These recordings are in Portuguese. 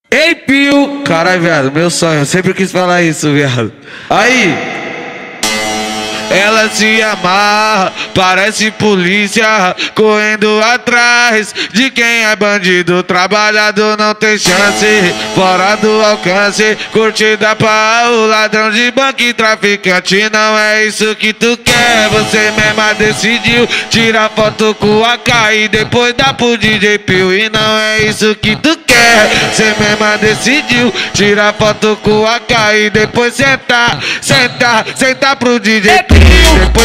Ei, Pio! Caralho, viado, meu sonho, eu sempre quis falar isso, viado. Aí! Ela se amarra, parece polícia, correndo atrás de quem é bandido. Trabalhador não tem chance, fora do alcance. Curtida pra o ladrão de banco e traficante. Não é isso que tu quer, você mesma decidiu tirar foto com a AK e depois dá pro DJ Pio. E não é isso que tu quer, você mesma decidiu tirar foto com a AK e depois sentar pro DJ Pio. Depois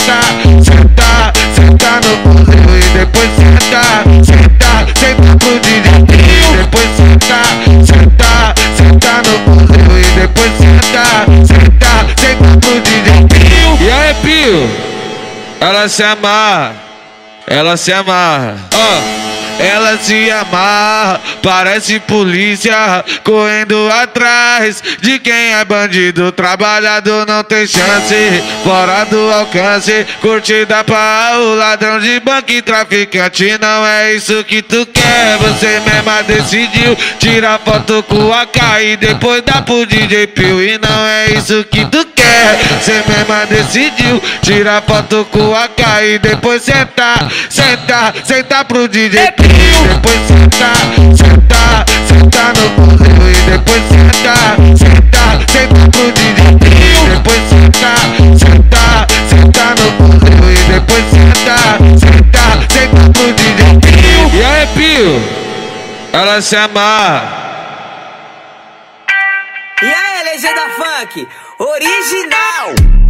sentar no museu e depois sentar pro DJ Pio. Depois sentar no museu e depois sentar pro DJ Pio. E aí, Pio? Ela se amarra. Ela se amarra, parece polícia, correndo atrás de quem é bandido. Trabalhador não tem chance, fora do alcance. Curtida pra o ladrão de banco e traficante. Não é isso que tu quer, você mesma decidiu tirar foto com a AK e depois dá pro DJ Pio. E não é isso que tu quer, você mesma decidiu tirar foto com a AK e depois sentar pro DJ Pio. Depois sentar no museu e depois sentar pro DJ Pio. Depois sentar no museu e depois sentar pro DJ Pio. E aí, Pio? Ela se amarra. E aí, legenda funk original.